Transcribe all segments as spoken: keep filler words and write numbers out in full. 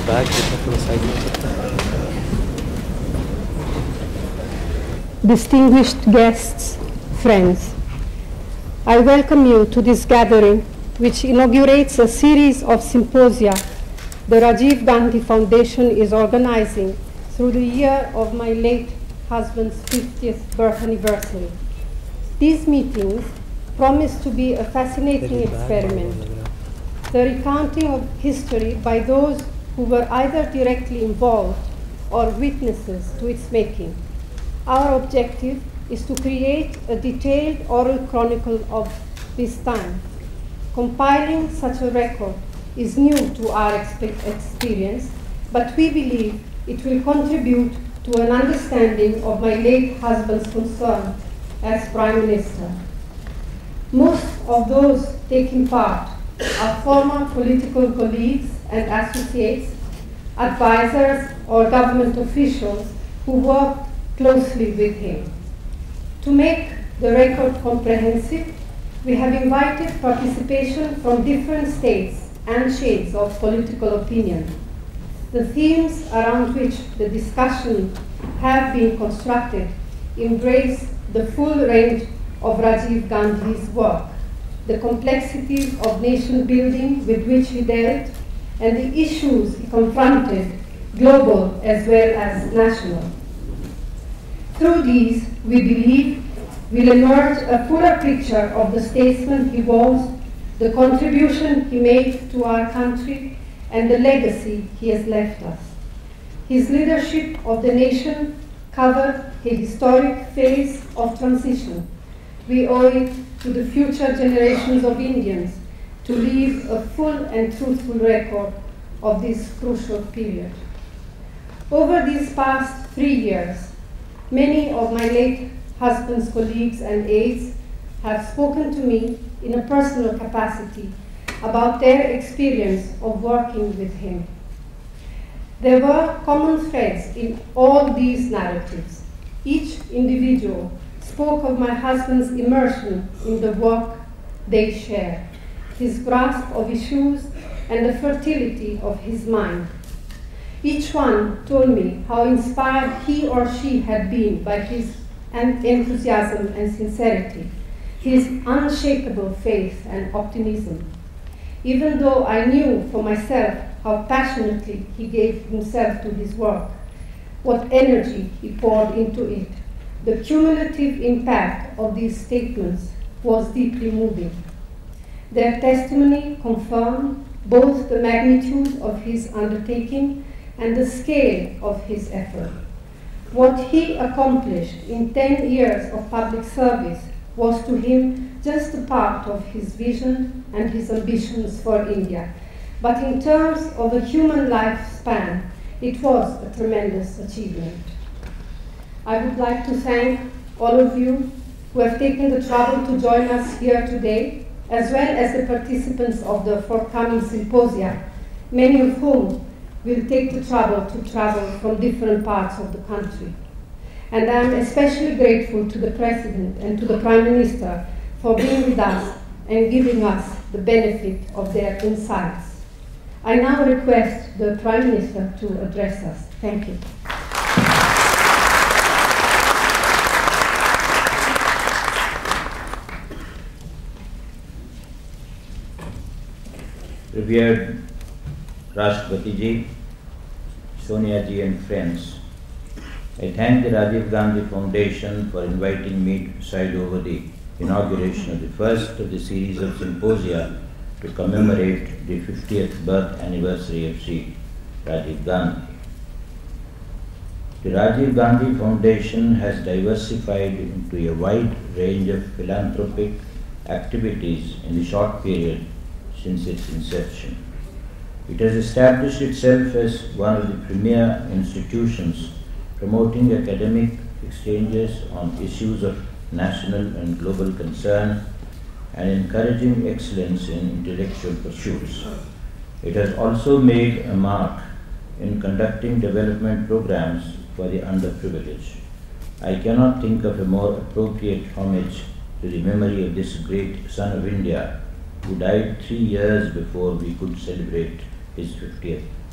Distinguished guests, friends, I welcome you to this gathering which inaugurates a series of symposia the Rajiv Gandhi Foundation is organizing through the year of my late husband's fiftieth birth anniversary. These meetings promise to be a fascinating experiment, the recounting of history by those who were either directly involved or witnesses to its making. Our objective is to create a detailed oral chronicle of this time. Compiling such a record is new to our experience, but we believe it will contribute to an understanding of my late husband's concern as Prime Minister. Most of those taking part are former political colleagues and associates, advisors or government officials who worked closely with him. To make the record comprehensive, we have invited participation from different states and shades of political opinion. The themes around which the discussion have been constructed embrace the full range of Rajiv Gandhi's work, the complexities of nation building with which he dealt, and the issues he confronted, global as well as national. Through these, we believe, will emerge a fuller picture of the statesman he was, the contribution he made to our country, and the legacy he has left us. His leadership of the nation covered a historic phase of transition. We owe it to the future generations of Indians to leave a full and truthful record of this crucial period. Over these past three years, many of my late husband's colleagues and aides have spoken to me in a personal capacity about their experience of working with him. There were common threads in all these narratives. Each individual spoke of my husband's immersion in the work they shared, his grasp of issues, and the fertility of his mind. Each one told me how inspired he or she had been by his enthusiasm and sincerity, his unshakable faith and optimism. Even though I knew for myself how passionately he gave himself to his work, what energy he poured into it, the cumulative impact of these statements was deeply moving. Their testimony confirmed both the magnitude of his undertaking and the scale of his effort. What he accomplished in ten years of public service was to him just a part of his vision and his ambitions for India. But in terms of a human lifespan, it was a tremendous achievement. I would like to thank all of you who have taken the trouble to join us here today, as well as the participants of the forthcoming symposia, many of whom will take the trouble to travel from different parts of the country. And I am especially grateful to the President and to the Prime Minister for being with us and giving us the benefit of their insights. I now request the Prime Minister to address us. Thank you. Revered Rashtrapati Ji, Sonia Ji and friends, I thank the Rajiv Gandhi Foundation for inviting me to preside over the inauguration of the first of the series of symposia to commemorate the fiftieth birth anniversary of Sri Rajiv Gandhi. The Rajiv Gandhi Foundation has diversified into a wide range of philanthropic activities in the short period since its inception. It has established itself as one of the premier institutions promoting academic exchanges on issues of national and global concern and encouraging excellence in intellectual pursuits. It has also made a mark in conducting development programs for the underprivileged. I cannot think of a more appropriate homage to the memory of this great son of India who died three years before we could celebrate his fiftieth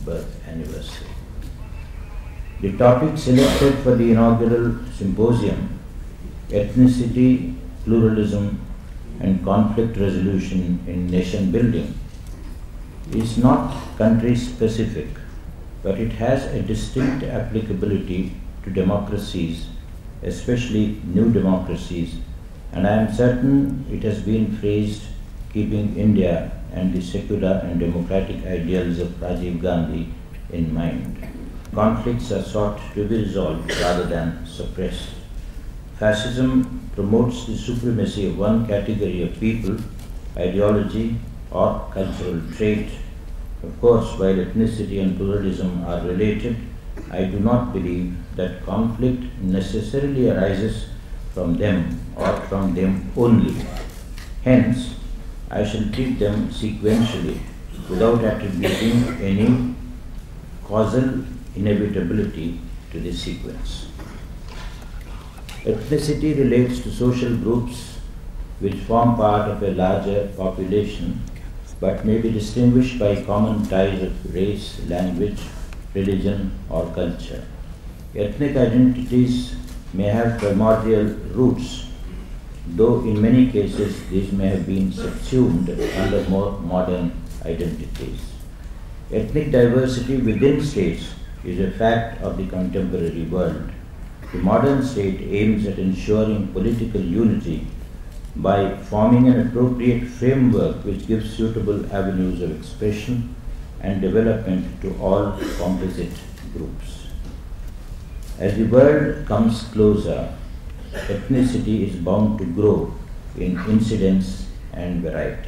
birth anniversary. The topic selected for the inaugural symposium, Ethnicity, Pluralism and Conflict Resolution in Nation Building, is not country specific, but it has a distinct applicability to democracies, especially new democracies, and I am certain it has been phrased keeping India and the secular and democratic ideals of Rajiv Gandhi in mind. Conflicts are sought to be resolved rather than suppressed. Fascism promotes the supremacy of one category of people, ideology, or cultural trait. Of course, while ethnicity and pluralism are related, I do not believe that conflict necessarily arises from them or from them only. Hence, I shall treat them sequentially without attributing any causal inevitability to the sequence. Ethnicity relates to social groups which form part of a larger population but may be distinguished by common ties of race, language, religion, or culture. Ethnic identities may have primordial roots, though in many cases these may have been subsumed under more modern identities. Ethnic diversity within states is a fact of the contemporary world. The modern state aims at ensuring political unity by forming an appropriate framework which gives suitable avenues of expression and development to all composite groups. As the world comes closer, ethnicity is bound to grow in incidence and variety.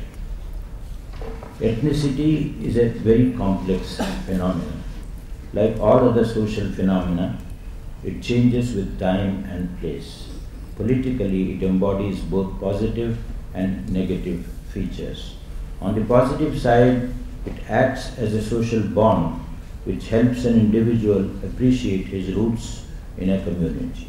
Ethnicity is a very complex phenomenon. Like all other social phenomena, it changes with time and place. Politically, it embodies both positive and negative features. On the positive side, it acts as a social bond which helps an individual appreciate his roots in a community.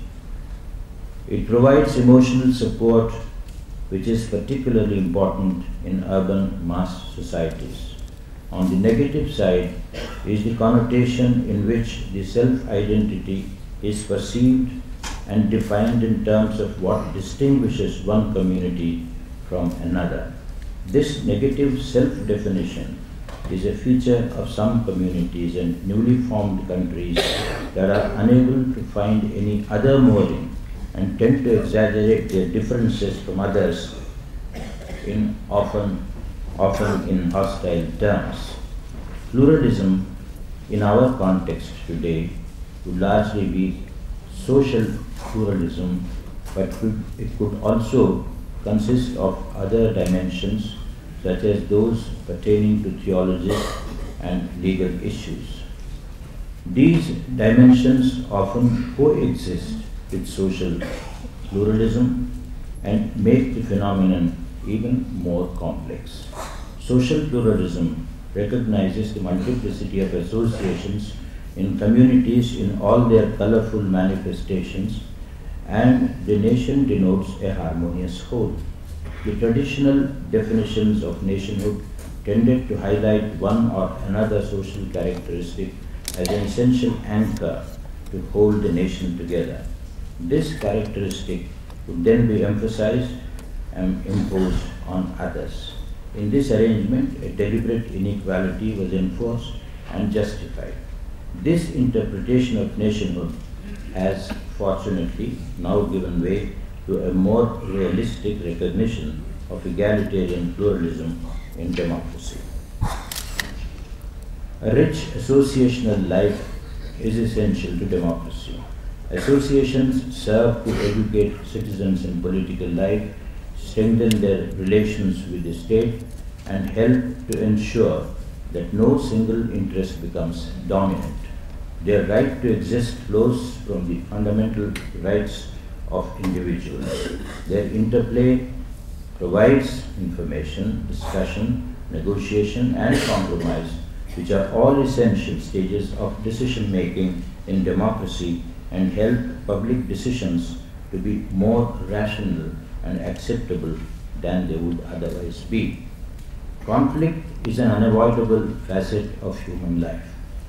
It provides emotional support which is particularly important in urban mass societies. On the negative side is the connotation in which the self-identity is perceived and defined in terms of what distinguishes one community from another. This negative self-definition is a feature of some communities and newly formed countries that are unable to find any other mooring and tend to exaggerate their differences from others in often, often in hostile terms. Pluralism in our context today would largely be social pluralism, but it could also consist of other dimensions such as those pertaining to theology and legal issues. These dimensions often coexist with social pluralism and make the phenomenon even more complex. Social pluralism recognizes the multiplicity of associations in communities in all their colorful manifestations, and the nation denotes a harmonious whole. The traditional definitions of nationhood tended to highlight one or another social characteristic as an essential anchor to hold the nation together. This characteristic would then be emphasized and imposed on others. In this arrangement, a deliberate inequality was enforced and justified. This interpretation of nationhood has fortunately now given way to a more realistic recognition of egalitarian pluralism in democracy. A rich associational life is essential to democracy. Associations serve to educate citizens in political life, strengthen their relations with the state, and help to ensure that no single interest becomes dominant. Their right to exist flows from the fundamental rights of individuals. Their interplay provides information, discussion, negotiation, and compromise, which are all essential stages of decision-making in democracy and help public decisions to be more rational and acceptable than they would otherwise be. Conflict is an unavoidable facet of human life.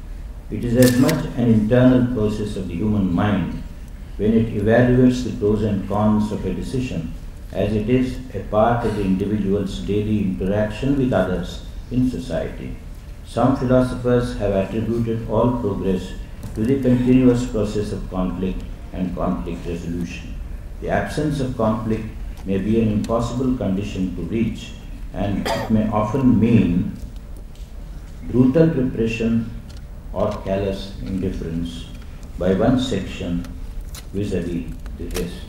It is as much an internal process of the human mind when it evaluates the pros and cons of a decision as it is a part of the individual's daily interaction with others in society. Some philosophers have attributed all progress to the continuous process of conflict and conflict resolution. The absence of conflict may be an impossible condition to reach, and it may often mean brutal repression or callous indifference by one section vis-à-vis the rest.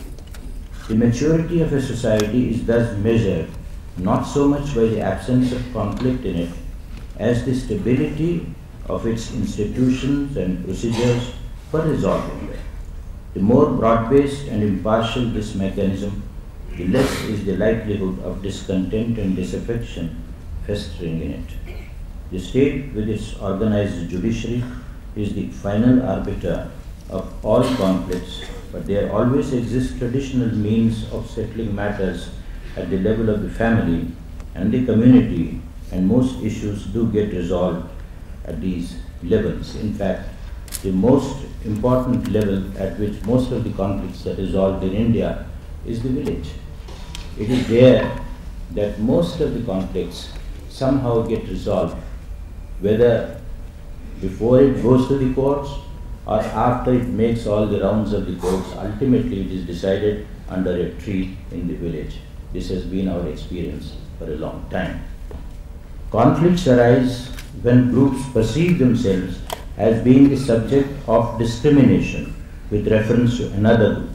The maturity of a society is thus measured not so much by the absence of conflict in it as the stability of its institutions and procedures for resolving them. The more broad-based and impartial this mechanism, the less is the likelihood of discontent and disaffection festering in it. The state, with its organized judiciary, is the final arbiter of all conflicts, but there always exist traditional means of settling matters at the level of the family and the community, and most issues do get resolved at these levels. In fact, the most important level at which most of the conflicts are resolved in India is the village. It is there that most of the conflicts somehow get resolved, whether before it goes to the courts or after it makes all the rounds of the courts. Ultimately it is decided under a tree in the village. This has been our experience for a long time. Conflicts arise when groups perceive themselves as being the subject of discrimination with reference to another group.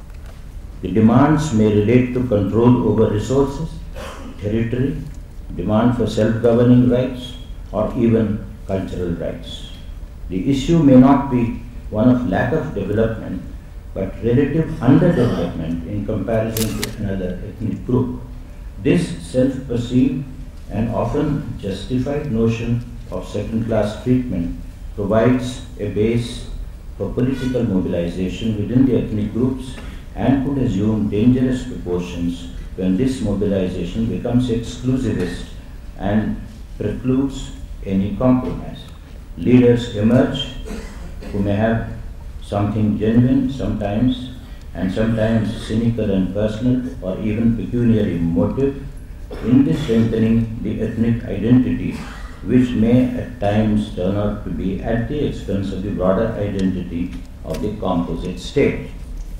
The demands may relate to control over resources, territory, demand for self-governing rights, or even cultural rights. The issue may not be one of lack of development, but relative underdevelopment in comparison to another ethnic group. This self-perceived and often justified notion of second-class treatment provides a base for political mobilization within the ethnic groups and could assume dangerous proportions when this mobilization becomes exclusivist and precludes any compromise. Leaders emerge who may have something genuine sometimes, and sometimes cynical and personal or even pecuniary motive in the strengthening the ethnic identity, which may at times turn out to be at the expense of the broader identity of the composite state.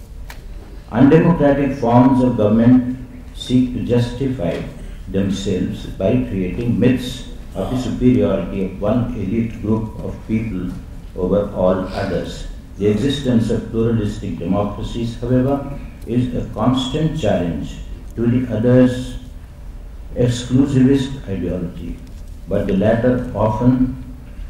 Undemocratic forms of government seek to justify themselves by creating myths of the superiority of one elite group of people over all others. The existence of pluralistic democracies, however, is a constant challenge to the other's exclusivist ideology, but the latter often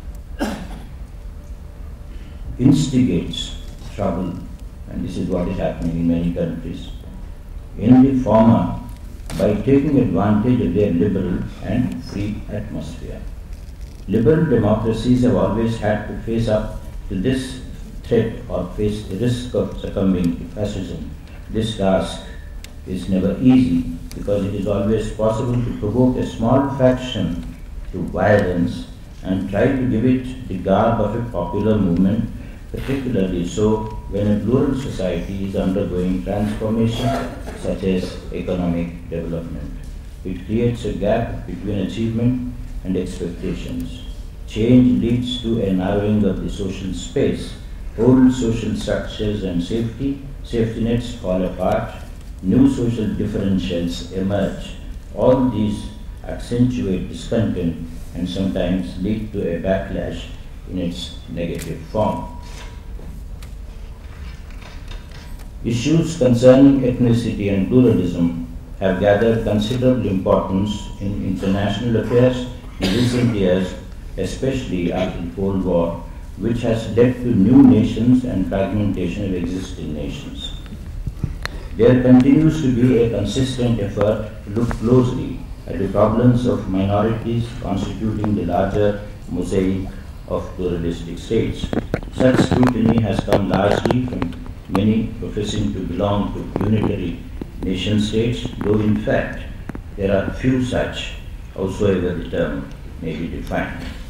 instigates trouble, and this is what is happening in many countries. In the former, by taking advantage of their liberal and free atmosphere. Liberal democracies have always had to face up to this threat or face the risk of succumbing to fascism. This task is never easy because it is always possible to provoke a small faction to violence and try to give it the garb of a popular movement, particularly so when a plural society is undergoing transformation such as economic development. It creates a gap between achievement and expectations. Change leads to a narrowing of the social space. Old social structures and safety, safety nets fall apart. New social differentials emerge. All these accentuate discontent and sometimes lead to a backlash in its negative form. Issues concerning ethnicity and pluralism have gathered considerable importance in international affairs in recent years, especially after the Cold War, which has led to new nations and fragmentation of existing nations. There continues to be a consistent effort to look closely at the problems of minorities constituting the larger mosaic of pluralistic states. Such scrutiny has come largely from many professing to belong to unitary nation states, though in fact there are few such, howsoever the term may be defined.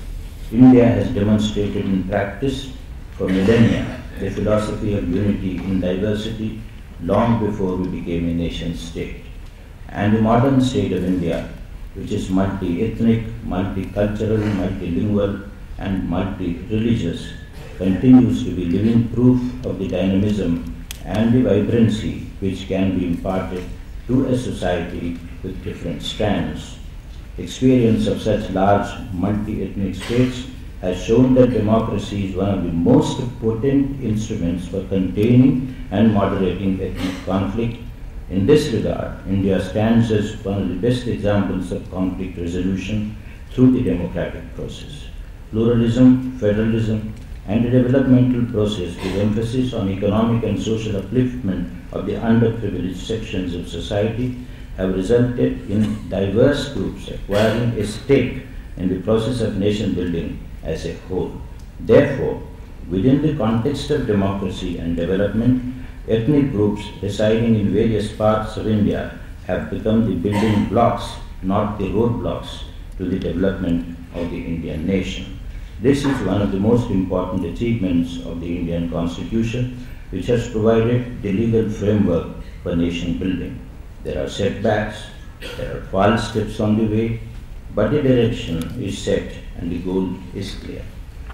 India has demonstrated in practice for millennia the philosophy of unity in diversity long before we became a nation state. And the modern state of India, which is multi-ethnic, multicultural, multilingual, and multi-religious, continues to be living proof of the dynamism and the vibrancy which can be imparted to a society with different strands. Experience of such large multi-ethnic states has shown that democracy is one of the most potent instruments for containing and moderating ethnic conflict. In this regard, India stands as one of the best examples of conflict resolution through the democratic process. Pluralism, federalism, and a developmental process with emphasis on economic and social upliftment of the underprivileged sections of society have resulted in diverse groups acquiring a stake in the process of nation building as a whole. Therefore, within the context of democracy and development, ethnic groups residing in various parts of India have become the building blocks, not the roadblocks, to the development of the Indian nation. This is one of the most important achievements of the Indian Constitution, which has provided the legal framework for nation building. There are setbacks, there are false steps on the way, but the direction is set and the goal is clear.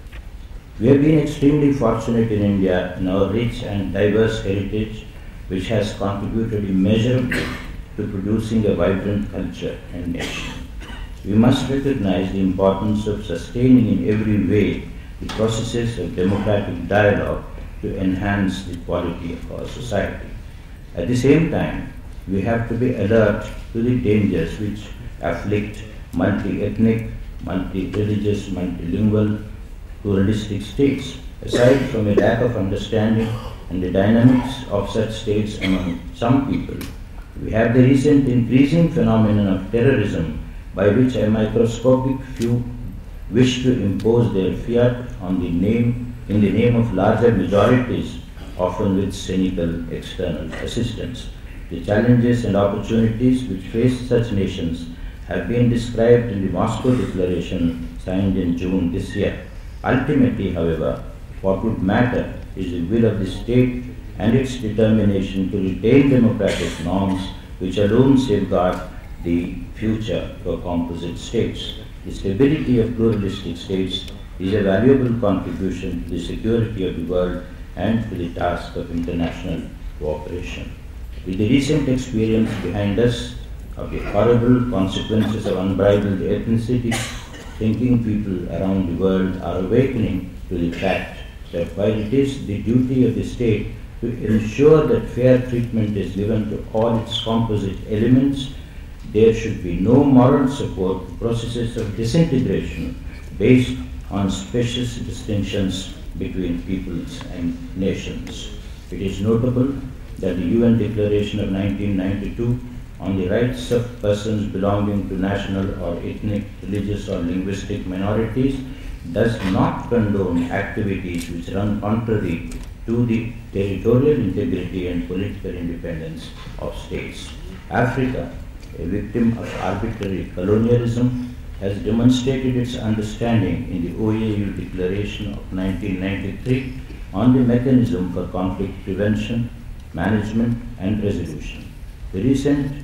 We have been extremely fortunate in India in our rich and diverse heritage, which has contributed immeasurably to producing a vibrant culture and nation. We must recognize the importance of sustaining in every way the processes of democratic dialogue to enhance the quality of our society. At the same time, we have to be alert to the dangers which afflict multi-ethnic, multi-religious, multilingual, pluralistic states. Aside from a lack of understanding and the dynamics of such states among some people, we have the recent increasing phenomenon of terrorism, by which a microscopic few wish to impose their fiat on the name, in the name of larger majorities, often with cynical external assistance. The challenges and opportunities which face such nations have been described in the Moscow Declaration signed in June this year. Ultimately, however, what would matter is the will of the state and its determination to retain democratic norms which alone safeguard the future for composite states. The stability of pluralistic states is a valuable contribution to the security of the world and to the task of international cooperation. With the recent experience behind us of the horrible consequences of unbridled ethnicity, thinking people around the world are awakening to the fact that while it is the duty of the state to ensure that fair treatment is given to all its composite elements, there should be no moral support for processes of disintegration based on specious distinctions between peoples and nations. It is notable that the U N Declaration of nineteen ninety-two on the rights of persons belonging to national or ethnic, religious or linguistic minorities does not condone activities which run contrary to the territorial integrity and political independence of states. Africa, a victim of arbitrary colonialism, has demonstrated its understanding in the O A U Declaration of nineteen ninety-three on the mechanism for conflict prevention, management and resolution. The recent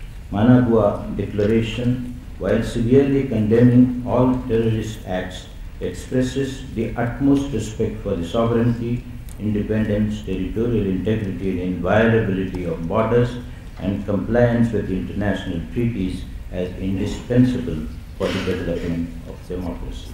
Managua Declaration, while severely condemning all terrorist acts, expresses the utmost respect for the sovereignty, independence, territorial integrity and inviolability of borders and compliance with international treaties as indispensable for the development of democracy.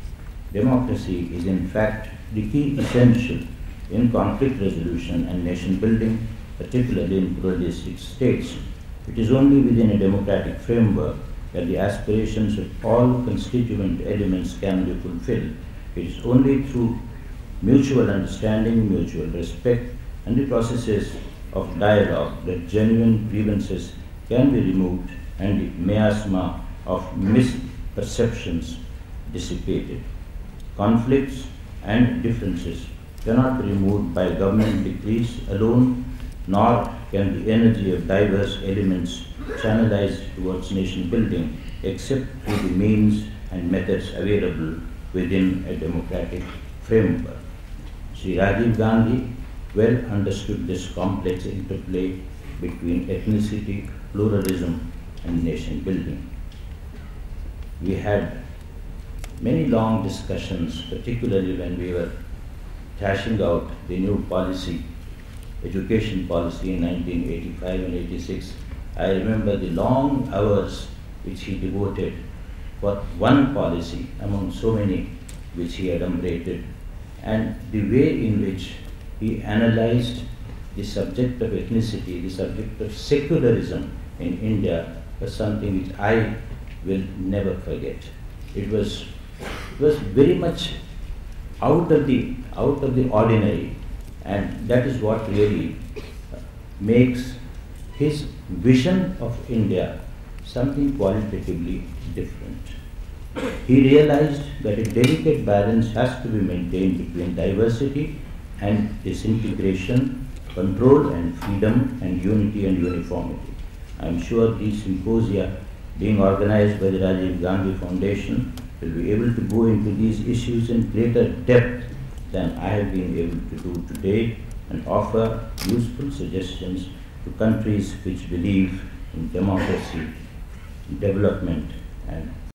Democracy is in fact the key essential in conflict resolution and nation building, particularly in pluralistic states. It is only within a democratic framework that the aspirations of all constituent elements can be fulfilled. It is only through mutual understanding, mutual respect, and the processes of dialogue that genuine grievances can be removed and the miasma of misperceptions dissipated. Conflicts and differences cannot be removed by government decrees alone, nor can the energy of diverse elements channelized towards nation building except through the means and methods available within a democratic framework. Sri Rajiv Gandhi well understood this complex interplay between ethnicity, pluralism, and nation building. We had many long discussions, particularly when we were hashing out the new policy, education policy in nineteen eighty-five and eighty-six. I remember the long hours which he devoted for one policy among so many which he adumbrated, and the way in which he analyzed the subject of ethnicity, the subject of secularism in India was something which I will never forget. It was, it was very much out of the out of the ordinary, and that is what really makes his vision of India something qualitatively different. He realized that a delicate balance has to be maintained between diversity and disintegration, control and freedom, and unity and uniformity. I am sure these symposia being organized by the Rajiv Gandhi Foundation will be able to go into these issues in greater depth than I have been able to do today, and offer useful suggestions to countries which believe in democracy, development, and